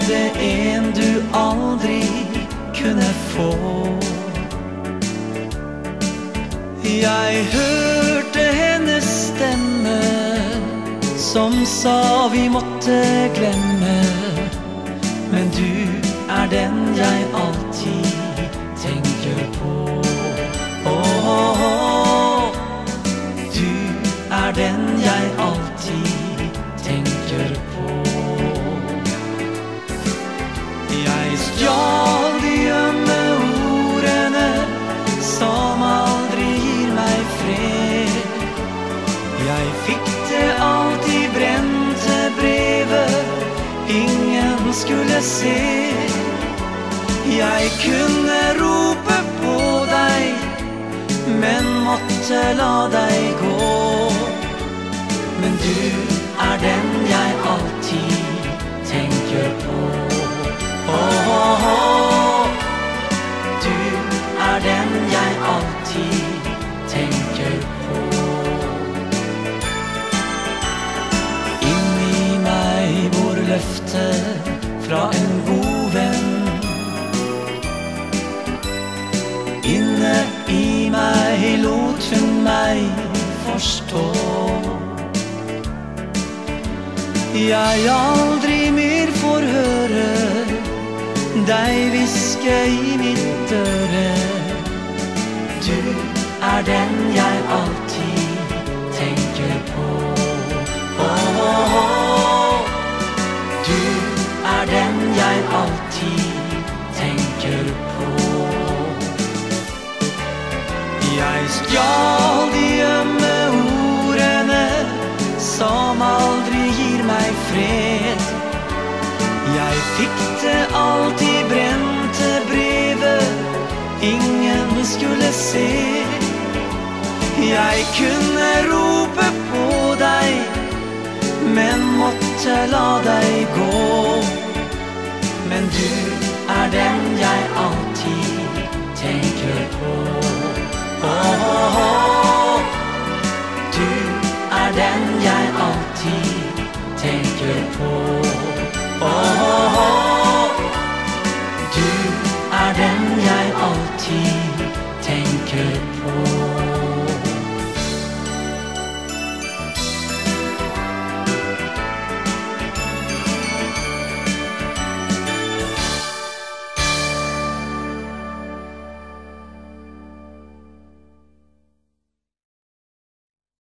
det en du aldri kunne få. Jeg hørte hennes stemme som sa vi måtte glemme, men du den jeg alltid tenker på. Du den jeg alltid tenker på. Jeg stjal de ømme ordene som aldri gir meg fred. Jeg fikk det alltid brente brevet ingen skulle se. Jeg kunne rope på deg, men måtte la deg gå. Men du den jeg alltid tenker på. Du den jeg alltid tenker på. Inni meg bor løftet fra en god venn. Inne i meg lot hun meg forstå. Jeg aldri mer får høre deg hviske i mitt øre. Du den jeg alltid tenker på. Du den jeg alltid tenker på. Jeg stjal de ømme ordene som aldri gir meg fred. Jeg fikk det alltid brente brevet ingen skulle se. Jeg kunne rope på deg, men måtte la deg gå. Men du den jeg alltid tenker på.